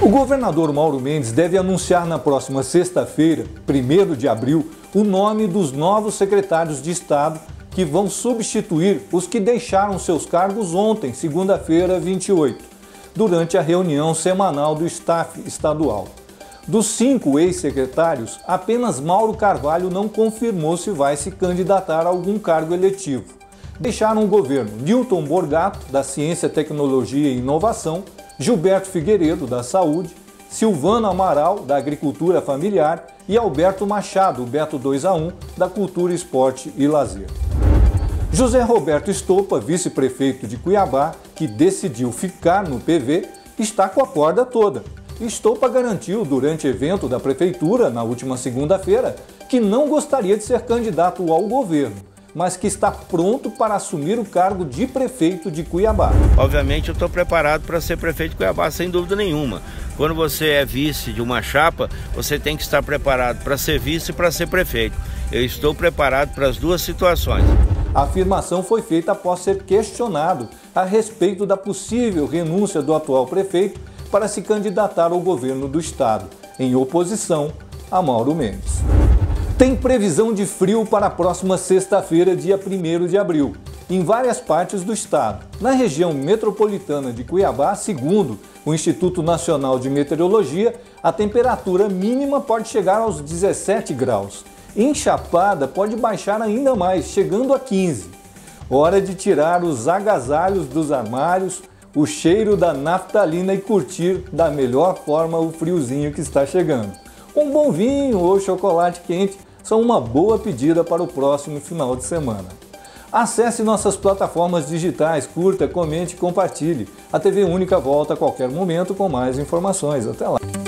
O governador Mauro Mendes deve anunciar na próxima sexta-feira, 1º de abril, o nome dos novos secretários de Estado que vão substituir os que deixaram seus cargos ontem, segunda-feira, 28, durante a reunião semanal do staff estadual. Dos 5 ex-secretários, apenas Mauro Carvalho não confirmou se vai se candidatar a algum cargo eletivo. Deixaram o governo Newton Borgato, da Ciência, Tecnologia e Inovação, Gilberto Figueiredo, da Saúde, Silvano Amaral, da Agricultura Familiar e Alberto Machado, o Beto 2-1, da Cultura, Esporte e Lazer. José Roberto Estopa, vice-prefeito de Cuiabá, que decidiu ficar no PV, está com a corda toda. Estopa garantiu, durante evento da prefeitura, na última segunda-feira, que não gostaria de ser candidato ao governo, mas que está pronto para assumir o cargo de prefeito de Cuiabá. Obviamente eu estou preparado para ser prefeito de Cuiabá, sem dúvida nenhuma. Quando você é vice de uma chapa, você tem que estar preparado para ser vice e para ser prefeito. Eu estou preparado para as duas situações. A afirmação foi feita após ser questionado a respeito da possível renúncia do atual prefeito para se candidatar ao governo do estado, em oposição a Mauro Mendes. Tem previsão de frio para a próxima sexta-feira, dia 1º de abril, em várias partes do estado. Na região metropolitana de Cuiabá, segundo o Instituto Nacional de Meteorologia, a temperatura mínima pode chegar aos 17 graus. Em Chapada pode baixar ainda mais, chegando a 15. Hora de tirar os agasalhos dos armários, o cheiro da naftalina e curtir da melhor forma o friozinho que está chegando. Um bom vinho ou chocolate quente são uma boa pedida para o próximo final de semana. Acesse nossas plataformas digitais, curta, comente e compartilhe. A TV Única volta a qualquer momento com mais informações. Até lá!